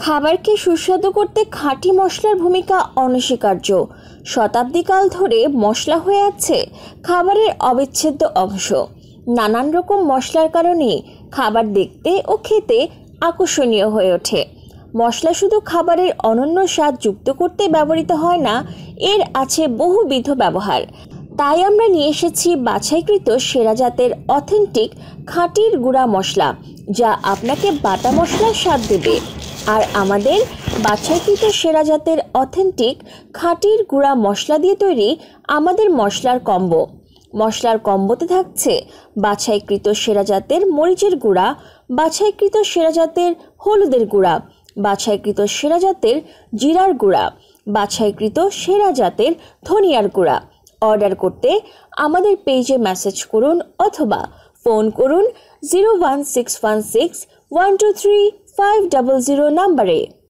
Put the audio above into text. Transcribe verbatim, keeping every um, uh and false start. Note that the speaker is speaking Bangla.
খাবারকে সুস্বাদু করতে খাঁটি মশলার ভূমিকা অনস্বীকার্য। শতাব্দীকাল ধরে মশলা হয়ে আছে খাবারের অবিচ্ছেদ্য অংশ। নানান রকম মশলার কারণে খাবার দেখতে ও খেতে আকর্ষণীয় হয়ে ওঠে। মশলা শুধু খাবারের অনন্য স্বাদ যুক্ত করতে ব্যবহৃত হয় না, এর আছে বহুবিধ ব্যবহার। তাই আমরা নিয়ে এসেছি বাছাইকৃত সেরা জাতের অথেন্টিক খাঁটির গুঁড়া মশলা, যা আপনাকে বাটা মশলার স্বাদ দেবে। আর আমাদের বাছাইকৃত সেরা জাতের অথেন্টিক খাঁটির গুঁড়া মশলা দিয়ে তৈরি আমাদের মশলার কম্বো। মশলার কম্বোতে থাকছে বাছাইকৃত সেরা জাতের মরিচের গুঁড়া, বাছাইকৃত সেরা জাতের হলুদের গুঁড়া, বাছাইকৃত সেরা জাতের জিরার গুঁড়া, বাছাইকৃত সেরা জাতের ধনিয়ার গুঁড়া। অর্ডার করতে আমাদের পেজে মেসেজ করুন অথবা ফোন করুন zero one six one six one two three five double zero নাম্বারে।